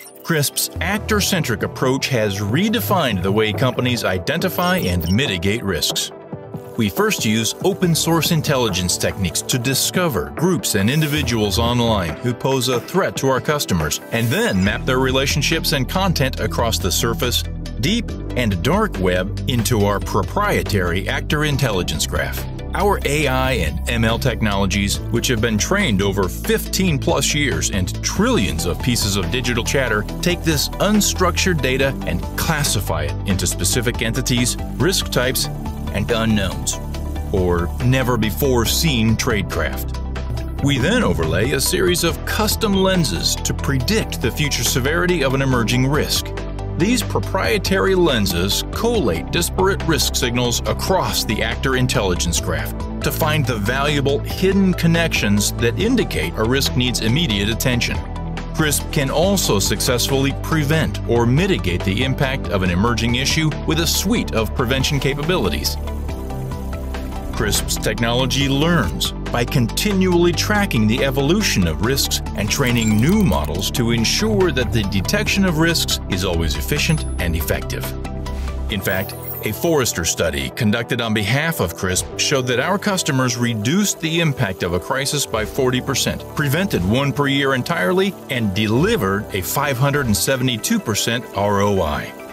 CRISP's actor-centric approach has redefined the way companies identify and mitigate risks. We first use open-source intelligence techniques to discover groups and individuals online who pose a threat to our customers, and then map their relationships and content across the surface, deep, and dark web into our proprietary Actor Intelligence Graph. Our AI and ML technologies, which have been trained over 15 plus years and trillions of pieces of digital chatter, take this unstructured data and classify it into specific entities, risk types, and unknowns, or never-before-seen tradecraft. We then overlay a series of custom lenses to predict the future severity of an emerging risk. These proprietary lenses collate disparate risk signals across the Actor Intelligence Graph to find the valuable hidden connections that indicate a risk needs immediate attention. CRISP can also successfully prevent or mitigate the impact of an emerging issue with a suite of prevention capabilities. CRISP's technology learns by continually tracking the evolution of risks and training new models to ensure that the detection of risks is always efficient and effective. In fact, a Forrester study conducted on behalf of CRISP showed that our customers reduced the impact of a crisis by 40%, prevented one per year entirely, and delivered a 572% ROI.